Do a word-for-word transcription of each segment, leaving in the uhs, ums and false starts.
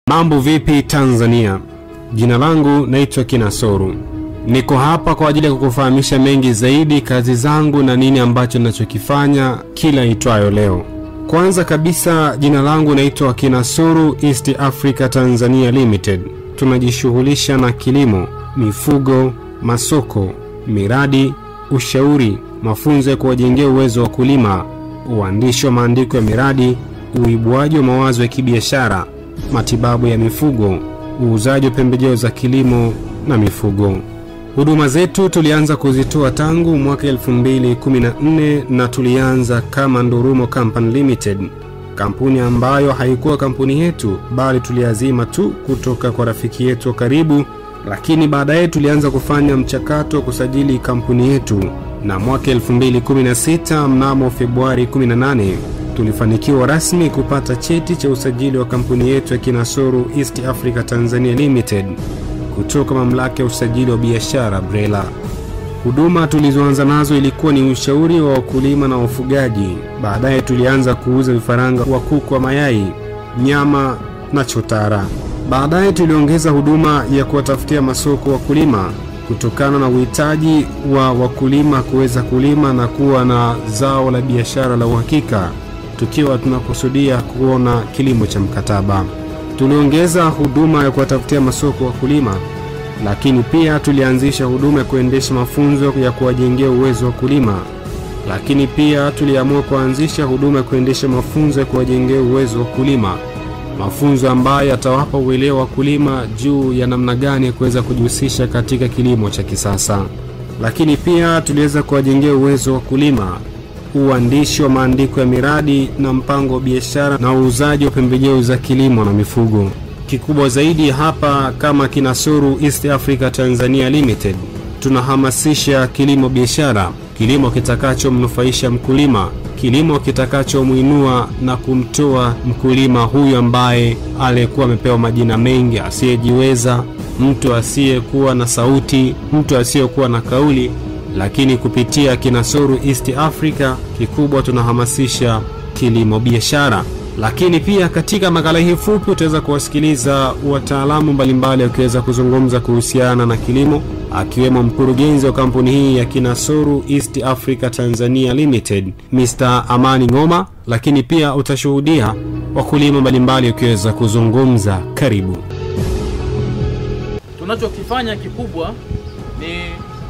Mambo vipi Tanzania? Jina langu naitwa Kinasoro. Niko hapa kwa ajili ya kukufahamisha mengi zaidi kazi zangu na nini ambacho ninachokifanya kila itwayo leo. Kwanza kabisa, jina langu naitwa Kinasoro East Africa Tanzania Limited. Tunajishughulisha na kilimo, mifugo, masoko, miradi, ushauri, mafunzo ya kuwajengea uwezo wa kulima, uandishi wa maandiko ya miradi, uibuaji wa mawazo ya kibiashara, matibabu ya mifugo, uuzaji wa pembejeo za kilimo na mifugo. Huduma zetu tulianza kuzitoa tangu mwaka elfu mbili kumi na nne na tulianza kama Ndurumo Company Limited, kampuni ambayo haikuwa kampuni yetu bali tuliazima tu kutoka kwa rafiki yetu karibu, lakini baadaye tulianza kufanya mchakato wa kusajili kampuni yetu, na mwaka elfu mbili kumi na sita mnamo Februari kumi na nane tulifanikiwa rasmi kupata cheti cha usajili wa kampuni yetu ya Kinasoro East Africa Tanzania Limited kutoka mamlaka ya usajili wa biashara BRELA. Huduma tulizoanza nazo ilikuwa ni ushauri wa wakulima na wafugaji. Baadaye tulianza kuuza vifaranga wa kuku wa mayai, nyama na chotara. Baadaye tuliongeza huduma ya kuwatafutia masoko wakulima kutokana na uhitaji wa wakulima kuweza kulima na kuwa na zao la biashara la uhakika, tukiwa tunakusudia kuona kilimo cha mkataba. Tuliongeza huduma ya kuwatafutia masoko wakulima, lakini pia tulianzisha huduma ya kuendesha mafunzo ya kuwajengea uwezo wa kulima. Lakini pia tuliamua kuanzisha huduma ya kuendesha mafunzo ya kuwajengea uwezo wa kulima, mafunzo ambayo yatawapa uelewa wakulima juu ya namna gani ya kuweza kujihusisha katika kilimo cha kisasa. Lakini pia tuliweza kuwajengea uwezo wa kulima uandishi wa maandiko ya miradi na mpango wa biashara na uuzaji wa pembejeo za kilimo na mifugo. Kikubwa zaidi hapa kama Kinasoro East Africa Tanzania Limited, tunahamasisha kilimo biashara, kilimo kitakacho mnufaisha mkulima, kilimo kitakacho muinua na kumtoa mkulima huyu ambaye alikuwa amepewa majina mengi, asiyejiweza, mtu asiyekuwa na sauti, mtu asiyekuwa na kauli. Lakini kupitia Kinasoro East Africa, kikubwa tunahamasisha kilimo biashara. Lakini pia katika makala hii fupi utaweza kuwasikiliza wataalamu mbalimbali wakiweza kuzungumza kuhusiana na kilimo, akiwemo mkurugenzi wa kampuni hii ya Kinasoro East Africa Tanzania Limited, Mister Amani Ngoma. Lakini pia utashuhudia wakulima mbalimbali wakiweza kuzungumza. Karibu. Tunachokifanya kikubwa ni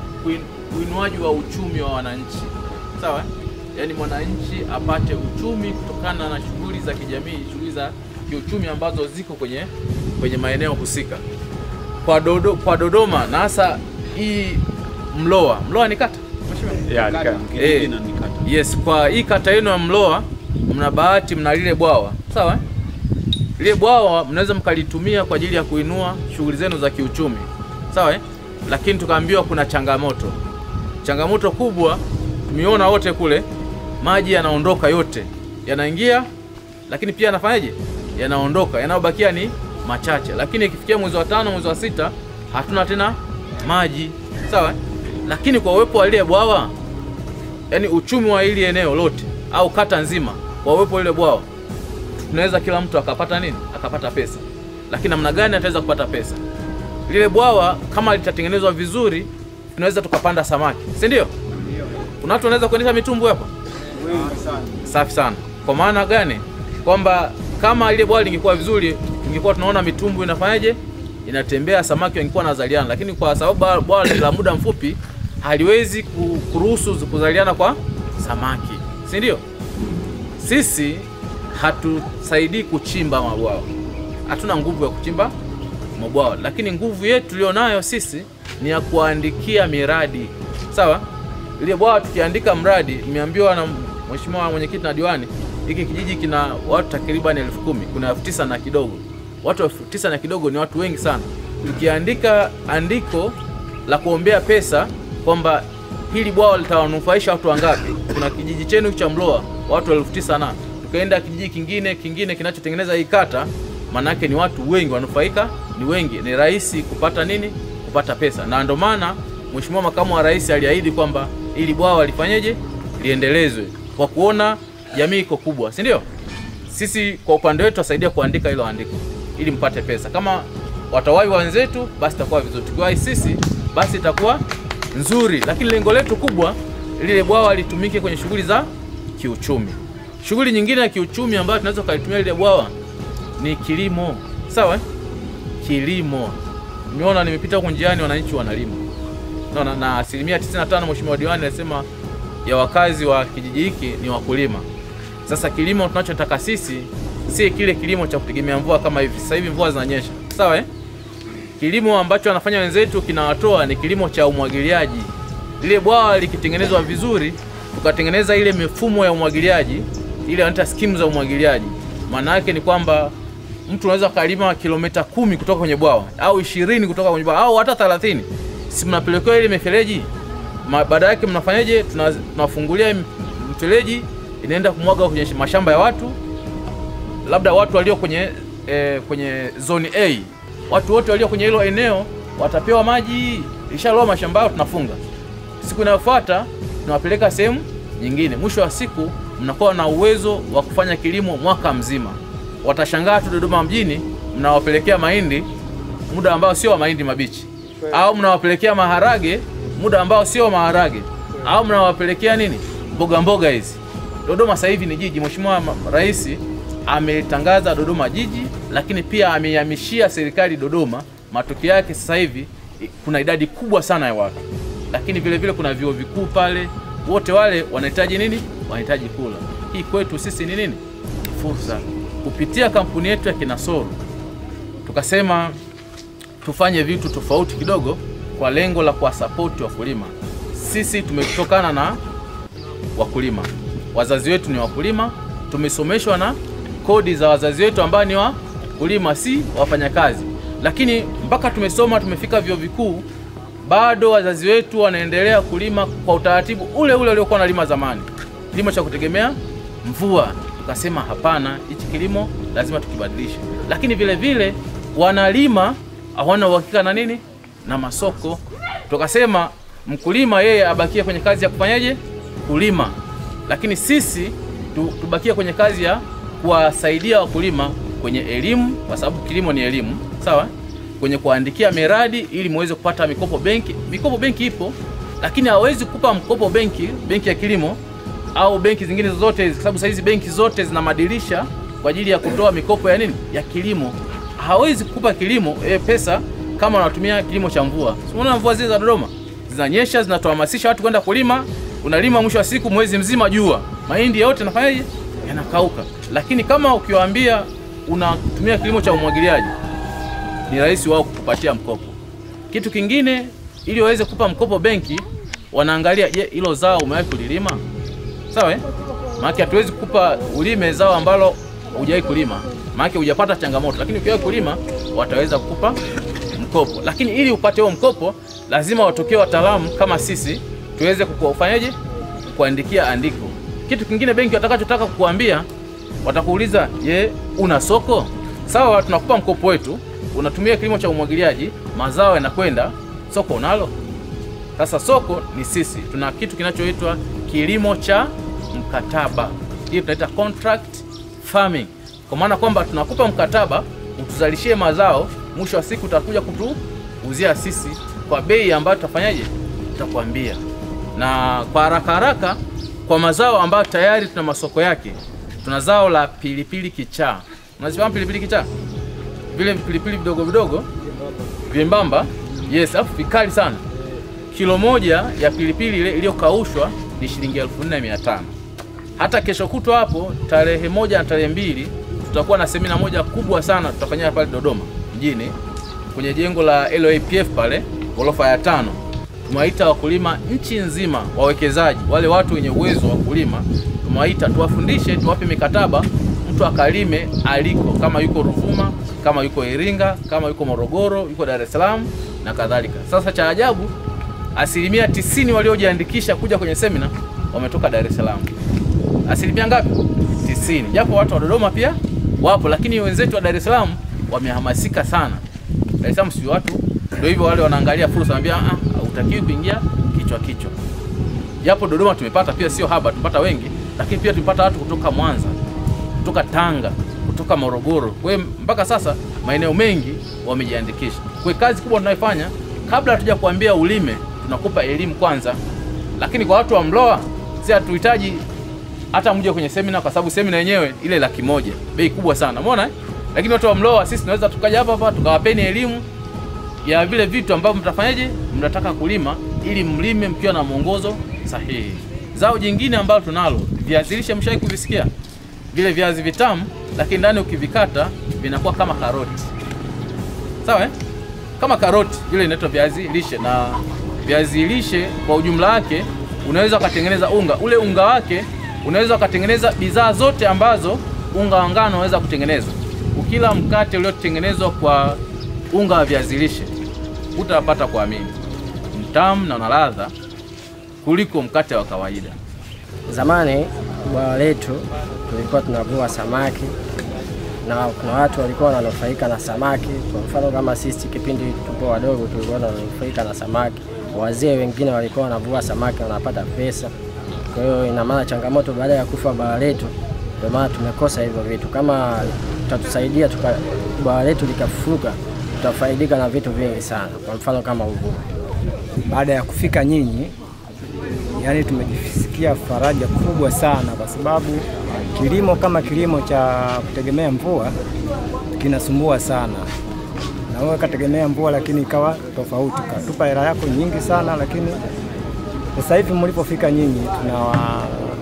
uinuaji wa uchumi wa wananchi. Sawa? Yaani mwananchi apate uchumi kutokana na shughuli za kijamii, shughuli za kiuchumi ambazo ziko kwenye kwenye maeneo husika. Kwa dodo, kwa Dodoma na hasa hii Mloa. Mloa ni kata? Yeah, kata. Eh, ni kata. Yes, kwa hii kata yenu ya Mloa mna bahati, mna lile bwawa. Sawa? Lile bwawa mnaweza mkalitumia kwa ajili ya kuinua shughuli zenu za kiuchumi. Sawa? Lakini tukaambiwa kuna changamoto. Changamoto kubwa tumeona wote kule, maji yanaondoka yote. Yanaingia lakini pia yanafanyaje? Yanaondoka. Yanayobakia ni machache. Lakini ikifikia mwezi wa tano, mwezi wa sita hatuna tena maji. Sawa? Lakini kwa uwepo wa ile bwawa, yani uchumi wa ile eneo lote au kata nzima, kwa uwepo wa ile bwawa, tunaweza kila mtu akapata nini? Akapata pesa. Lakini namna gani ataweza kupata pesa? Lile bwawa kama litatengenezwa vizuri, tunaweza tukapanda samaki, si ndio? Ndio. Kuna watu wanaweza kuendesha mitumbwi hapa? Wengi sana. Safi sana. Kwa maana gani? Kwamba kama ile bwawa lingekuwa vizuri, tungekuwa tunaona mitumbwi inafanyaje? Inatembea, samaki wangekuwa wanazaliana. Lakini kwa sababu bwawa la muda mfupi haliwezi kuruhusu kuzaliana kwa samaki, si ndio? Sisi hatusaidii kuchimba mabwawa. Hatuna nguvu ya kuchimba mabwawa, lakini nguvu yetu tulionayo sisi ni ya kuandikia miradi. Sawa? Ile bwawa tukiandika mradi, nimeambiwa na mheshimiwa mwenyekiti na diwani, hiki kijiji kina watu takriban elfu kumi, kuna elfu tisa na kidogo. Watu elfu tisa na kidogo ni watu wengi sana. Tukiandika andiko la kuombea pesa kwamba hili bwawa litawanufaisha watu wangapi, kuna kijiji chenu cha Mloa watu elfu tisa na tukaenda kijiji kingine kingine kinachotengeneza hii kata, maana yake ni watu wengi wanufaika, ni wengi, ni rahisi kupata nini? Kupata pesa. Na ndio maana Mheshimiwa Makamu wa Rais aliahidi kwamba ili bwawa lifanyeje? Liendelezwe kwa kuona jamii iko kubwa, si ndio? Sisi kwa upande wetu tusaidia kuandika hilo andiko. ili mpate pesa. Kama watawahi wenzetu basi itakuwa vizuri, tukiwahi sisi basi itakuwa nzuri. Lakini lengo letu kubwa lile bwawa litumike kwenye shughuli za kiuchumi. Shughuli nyingine ya kiuchumi ambayo tunaweza kuitumia lile bwawa ni kilimo. Sawa? Kilimo. Nimeona nimepita huko njiani wananchi wanalima. Na na asilimia tisini na tano mheshimiwa diwani anasema ya wakazi wa kijiji hiki ni wakulima. Sasa kilimo tunachotaka sisi si kile kilimo cha kutegemea mvua kama hivi. Sasa hivi mvua zinanyesha. Sawa eh? Kilimo ambacho wanafanya wenzetu kinawatoa ni kilimo cha umwagiliaji. Lile bwawa likitengenezwa vizuri, tukatengeneza ile mifumo ya umwagiliaji, ile wanaita skimu za umwagiliaji. Maana yake ni kwamba mtu anaweza kalima kilomita kumi kutoka kwenye bwawa au ishirini kutoka kwenye bwawa au hata thelathini. Si mnapelekea ile mifereji, baada yake mnafanyaje? Tunafungulia mfereji inaenda kumwaga kwenye mashamba ya watu. Labda watu walio kwenye eh, kwenye zone A, watu wote walio kwenye hilo eneo watapewa maji, ishaloa mashamba yao, tunafunga. Siku inayofuata tunawapeleka sehemu nyingine. Mwisho wa siku mnakuwa na uwezo wa kufanya kilimo mwaka mzima. Watashangaa tu Dodoma mjini mnawapelekea mahindi muda ambao sio mahindi mabichi, au mnawapelekea maharage muda ambao sio maharage, au mnawapelekea nini, mboga mboga hizi. Dodoma sasa hivi ni jiji. Mheshimiwa Rais ametangaza Dodoma jiji, lakini pia amehamishia serikali Dodoma. Matokeo yake sasa hivi kuna idadi kubwa sana ya watu, lakini vile vile kuna vyuo vikuu pale. Wote wale wanahitaji nini? Wanahitaji kula. Hii kwetu sisi ni nini? Fursa. Kupitia kampuni yetu ya Kinasoro tukasema tufanye vitu tofauti kidogo kwa lengo la kuwasupport wakulima. Sisi tumetokana na wakulima, wazazi wetu ni wakulima, tumesomeshwa na kodi za wazazi wetu ambao ni wakulima, si wafanyakazi. Lakini mpaka tumesoma tumefika vyuo vikuu, bado wazazi wetu wanaendelea kulima kwa utaratibu ule ule uliokuwa wanalima zamani, kilimo cha kutegemea mvua. Tukasema hapana, hichi kilimo lazima tukibadilishe. Lakini vile vile wanalima hawana uhakika na nini, na masoko. Tukasema mkulima yeye abakie kwenye kazi ya kufanyaje, kulima, lakini sisi tubakie kwenye kazi ya kuwasaidia wakulima kwenye elimu, kwa sababu kilimo ni elimu. Sawa? Kwenye kuandikia miradi ili muweze kupata mikopo benki. Mikopo benki ipo, lakini hawezi kukupa mkopo benki, benki ya kilimo au benki zingine zote, kwa sababu hizi benki zote zina madirisha kwa ajili ya kutoa mikopo ya nini, ya kilimo. Hawezi kukupa kilimo e, pesa kama unatumia kilimo cha mvua. Unaona mvua zile za Dodoma zinanyesha, zinatuhamasisha watu kwenda kulima. Unalima, mwisho wa siku mwezi mzima jua, mahindi yote yanafanyaje, yanakauka. Lakini kama ukiwaambia unatumia kilimo cha umwagiliaji, ni rahisi wao kukupatia mkopo. Kitu kingine, ili waweze kukupa mkopo benki, wanaangalia je, hilo zao umewahi kulilima? Sawa eh? Maana hatuwezi kukupa ulime zao ambalo hujawahi kulima, maana hujapata changamoto. Lakini ukiwahi kulima wataweza kukupa mkopo. Lakini ili upate huo mkopo lazima watokee wataalamu kama sisi tuweze kukufanyaje, kuandikia andiko. Kitu kingine benki watakachotaka kukuambia, watakuuliza je, una soko? Sawa, tunakupa mkopo wetu, unatumia kilimo cha umwagiliaji, mazao yanakwenda, soko unalo? Sasa soko ni sisi. Tuna kitu kinachoitwa kilimo cha mkataba. Hii tunaita contract farming. Kwa maana kwamba tunakupa mkataba utuzalishie mazao, mwisho wa siku utakuja kutuuzia sisi kwa bei ambayo tutafanyaje, tutakwambia. Na kwa haraka haraka, kwa mazao ambayo tayari tuna masoko yake, tuna zao la pilipili kichaa. Unazifahamu pilipili kichaa? Vile pilipili vidogo vidogo vyembamba, yes, afu vikali sana. Kilo moja ya pilipili ile iliyokaushwa ni shilingi elfu nne na mia tano. Hata kesho kutwa hapo tarehe moja na tarehe mbili tutakuwa na semina moja kubwa sana tutafanyia pale Dodoma mjini kwenye jengo la L A P F pale ghorofa ya tano. Tumewaita wakulima nchi nzima, wawekezaji, wale watu wenye uwezo wa kulima, tumewaita tuwafundishe, tuwape mikataba, mtu akalime aliko, kama yuko Ruvuma, kama yuko Iringa, kama yuko Morogoro, yuko Dar es Salaam na kadhalika. Sasa cha ajabu, asilimia tisini waliojiandikisha kuja kwenye semina wametoka Dar es Salaam. Asilimia ngapi? tisini. Japo watu wa Dodoma pia wapo, lakini wenzetu wa Dar es Salaam wamehamasika sana. Dar es Salaam si watu ndio hivyo, wale wanaangalia fursa, anambia ah, hutakiwi kuingia kichwa kichwa. Japo Dodoma tumepata pia, sio haba, tumepata wengi, lakini pia tumepata watu kutoka Mwanza, kutoka Tanga, kutoka Morogoro. Kwa hiyo mpaka sasa maeneo mengi wamejiandikisha. Kwa kazi kubwa tunayofanya, kabla hatuja kuambia ulime, tunakupa elimu kwanza. Lakini kwa watu wa Mloa, si hatuhitaji hata mje kwenye semina, kwa sababu semina yenyewe ile laki moja, bei kubwa sana, umeona eh? Lakini watu wa Mloa sisi tunaweza tukaja hapa hapa tukawapeni elimu ya vile vitu ambavyo mtafanyaje, mnataka kulima, ili mlime mkiwa na mwongozo sahihi. Zao jingine ambalo tunalo, viazi lishe, mshawahi kuvisikia? Vile viazi vitamu, lakini ndani ukivikata vinakuwa kama karoti. Sawa eh? Kama karoti, vile inaitwa viazi lishe. Na viazi lishe kwa ujumla wake unaweza kutengeneza unga. Ule unga wake unaweza kutengeneza bidhaa zote ambazo unga wa ngano unaweza kutengeneza. Ukila mkate uliotengenezwa kwa unga wa viazi lishe, utapata kuamini mtamu na una ladha kuliko mkate wa kawaida. Zamani bwawa letu tulikuwa tunavua samaki, na kuna watu walikuwa wananufaika na samaki. Kwa mfano kama sisi kipindi tupo wadogo tulikuwa tunanufaika na samaki. Wazee wengine walikuwa wanavua samaki wanapata pesa. Kwa hiyo ina maana changamoto baada ya kufa bwawa letu, ndio maana tumekosa hivyo vitu. Kama tutatusaidia tuka bwawa letu likafufuka, tutafaidika na vitu vingi sana. Kwa mfano kama uvuvi. Baada ya kufika nyinyi, yani tumejisikia faraja kubwa sana, kwa sababu kilimo kama kilimo cha kutegemea mvua kinasumbua sana. Na wewe kategemea mvua lakini ikawa tofauti, katupa hela yako nyingi sana. Lakini sasa hivi mlipofika nyinyi, tunawa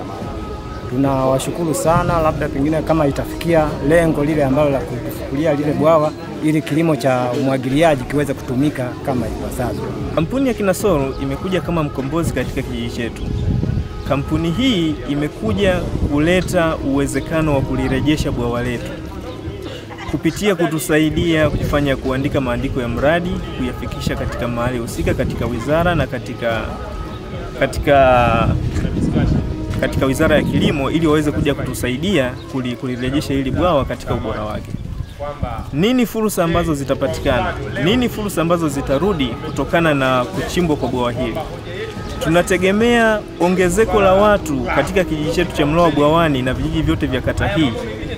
tunawashukuru sana. Labda pengine kama itafikia lengo lile ambalo la kufukulia lile bwawa, ili kilimo cha umwagiliaji kiweze kutumika kama ipasavyo. Kampuni ya Kinasoro imekuja kama mkombozi katika kijiji chetu. Kampuni hii imekuja kuleta uwezekano wa kulirejesha bwawa letu kupitia kutusaidia kufanya kuandika maandiko ya mradi, kuyafikisha katika mahali husika katika wizara na katika katika katika wizara ya kilimo, ili waweze kuja kutusaidia kulirejesha hili bwawa katika ubora wake. Nini fursa ambazo zitapatikana? Nini fursa ambazo zitarudi kutokana na kuchimbwa kwa bwawa hili? Tunategemea ongezeko la watu katika kijiji chetu cha Mloa Bwawani na vijiji vyote vya kata hii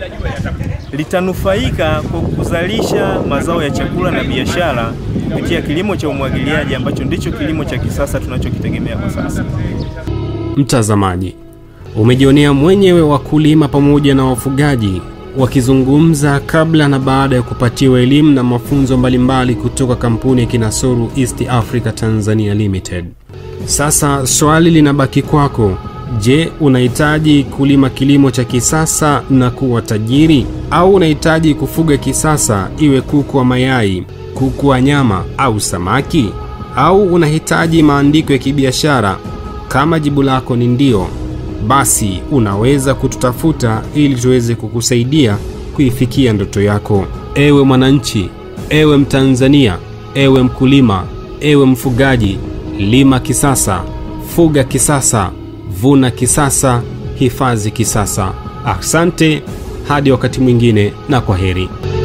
litanufaika kwa kuzalisha mazao ya chakula na biashara kupitia kilimo cha umwagiliaji, ambacho ndicho kilimo cha kisasa tunachokitegemea kwa sasa. Mtazamaji, umejionea mwenyewe wakulima pamoja na wafugaji wakizungumza kabla na baada ya kupatiwa elimu na mafunzo mbalimbali kutoka kampuni ya Kinasoro East Africa Tanzania Limited. Sasa swali linabaki kwako. Je, unahitaji kulima kilimo cha kisasa na kuwa tajiri, au unahitaji kufuga kisasa, iwe kuku wa mayai, kuku wa nyama au samaki? Au unahitaji maandiko ya kibiashara? Kama jibu lako ni ndio, basi unaweza kututafuta ili tuweze kukusaidia kuifikia ndoto yako. Ewe mwananchi, ewe Mtanzania, ewe mkulima, ewe mfugaji, lima kisasa, fuga kisasa, vuna kisasa, hifadhi kisasa. Asante, hadi wakati mwingine na kwaheri.